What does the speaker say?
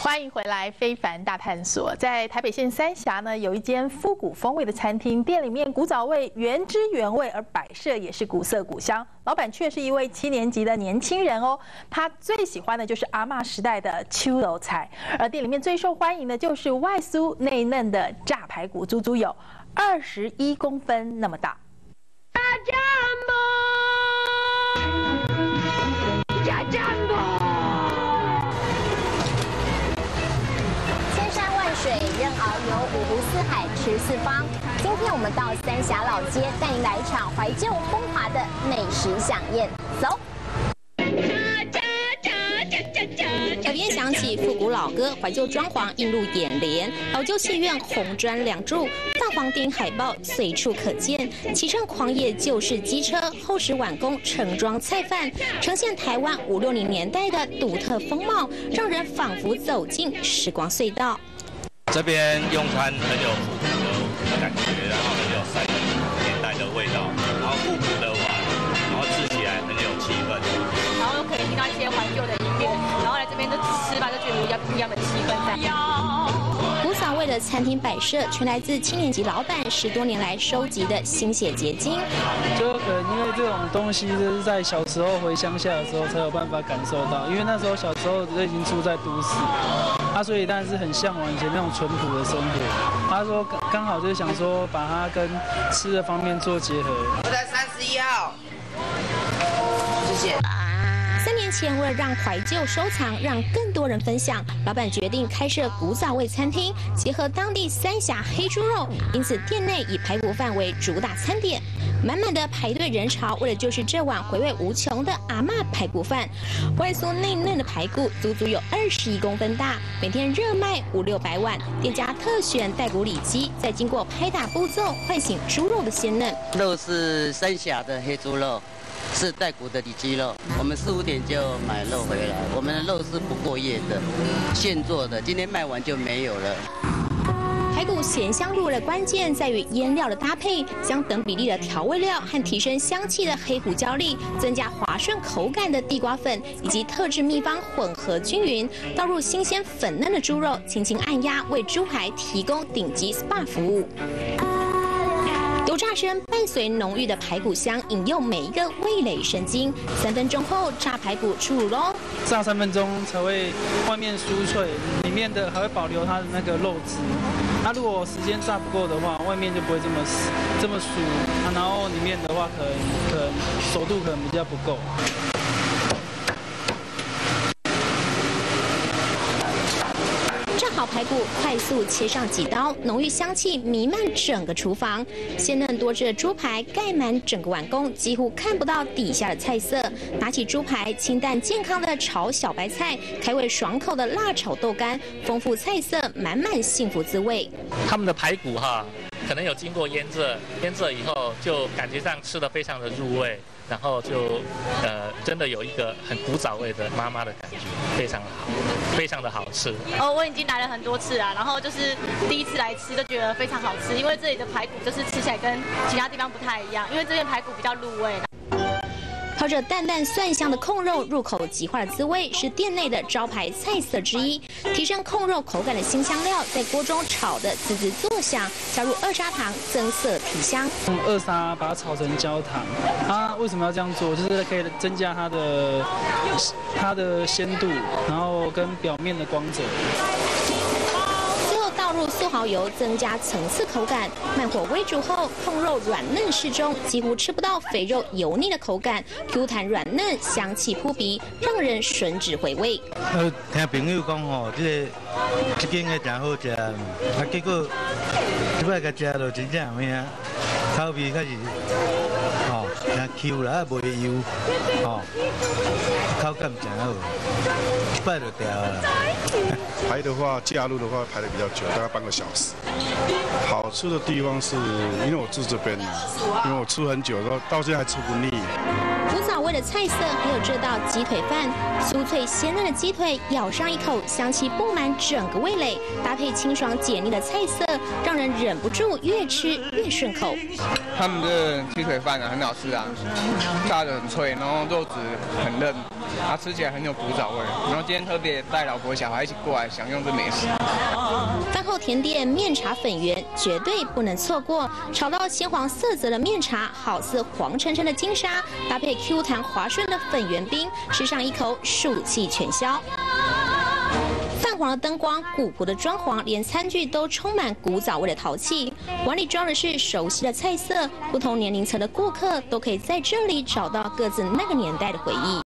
欢迎回来，非凡大探索。在台北县三峡呢，有一间复古风味的餐厅，店里面古早味原汁原味，而摆设也是古色古香。老板却是一位7年级的年轻人哦，他最喜欢的就是阿嬷时代的秋楼菜，而店里面最受欢迎的就是外酥内嫩的炸排骨，足足有21公分那么大。 千山万水任遨游，五湖四海吃四方。今天我们到三峡老街，带您来一场怀旧风华的美食飨宴。走。 耳边响起复古老歌，怀旧装潢映入眼帘。老旧戏院红砖梁柱，泛黄顶海报随处可见。骑乘狂野旧式机车，厚实碗工盛装菜饭，呈现台湾5、60年代的独特风貌，让人仿佛走进时光隧道。 这边用餐很有复古的感觉，然后很有30年代的味道，然后复古的碗，然后吃起来很有气氛， 然后又可以听到一些怀旧的音乐，然后来这边就吃吧，就觉得不一样的气氛在。 古早味的餐厅摆设，全来自7年级老板10多年来收集的心血结晶。 就可能因为这种东西，就是在小时候回乡下的时候才有办法感受到，因为那时候小时候就已经住在都市，所以当然是很向往以前那种淳朴的生活。他说刚好就是想说把它跟吃的方面做结合。 我在31号，谢谢。 3年前，为了让怀旧收藏，让更多人分享，老板决定开设古早味餐厅，结合当地三峡黑猪肉，因此店内以排骨饭为主打餐点。满满的排队人潮，为的就是这碗回味无穷的阿嬷排骨饭。外酥内嫩的排骨，足足有21公分大，每天热卖500、600碗。店家特选带骨里脊，再经过拍打步骤，唤醒猪肉的鲜嫩。 肉是三峡的黑猪肉。 是带骨的里脊肉，我们4、5点就买肉回来。我们的肉是不过夜的，现做的，今天卖完就没有了。 排骨咸香入味的关键在于腌料的搭配，将等比例的调味料和提升香气的黑胡椒粒，增加滑顺口感的地瓜粉，以及特制秘方混合均匀，倒入新鲜粉嫩的猪肉，轻轻按压，为猪排提供顶级 SPA 服务。 油炸声伴随浓郁的排骨香，引诱每一个味蕾神经。3分钟后，炸排骨出炉喽！ 炸3分钟才会外面酥脆，里面的还会保留它的那个肉汁。它如果时间炸不够的话，外面就不会这么酥。然后里面的话，可能熟度可能比较不够。 好排骨快速切上几刀，浓郁香气弥漫整个厨房，鲜嫩多汁的猪排盖满整个碗公，几乎看不到底下的菜色。拿起猪排，清淡健康的炒小白菜，开胃爽口的辣炒豆干，丰富菜色，满满幸福滋味。 他们的排骨可能有经过腌制，腌制以后就感觉上吃得非常的入味。 然后就，真的有一个很古早味的妈妈的感觉，非常好，非常的好吃。 我已经来了很多次啊，然后就是第一次来吃就觉得非常好吃，因为这里的排骨就是吃起来跟其他地方不太一样，因为这边排骨比较入味。 靠着淡淡蒜香的控肉，入口即化的滋味是店内的招牌菜色之一。提升控肉口感的新香料，在锅中炒得滋滋作响，加入2砂糖增色提香。 用2砂把它炒成焦糖，它为什么要这样做？就是可以增加它的鲜度，然后跟表面的光泽。 倒入素蚝油，增加层次口感。慢火微煮后，控肉软嫩适中，几乎吃不到肥肉油腻的口感 ，Q 弹软嫩，香气扑鼻，让人吮指回味。 听朋友讲吼，这间个真好食，结果这摆个食到真正有影，口味开始真 Q 啦，袂油，口感真好，一摆就掉了。 排的话，加入的话排的比较久，大概半个小时。好吃的地方是因为我住这边，因为我吃很久，到现在还吃不腻。 古早味的菜色还有这道鸡腿饭，酥脆鲜嫩的鸡腿，咬上一口，香气布满整个味蕾，搭配清爽解腻的菜色，让人忍不住越吃越顺口。 他们的鸡腿饭很好吃啊，炸得很脆，然后肉质很嫩， 吃起来很有古早味。然后今天特别带老婆小孩一起过来享用这美食。 饭后甜点面茶粉圆绝对不能错过，炒到鲜黄色泽的面茶，好似黄澄澄的金沙，搭配 Q 弹滑顺的粉圆冰，吃上一口暑气全消。泛黄的灯光、古朴的装潢，连餐具都充满古早味的陶器。碗里装的是熟悉的菜色，不同年龄层的顾客都可以在这里找到各自那个年代的回忆。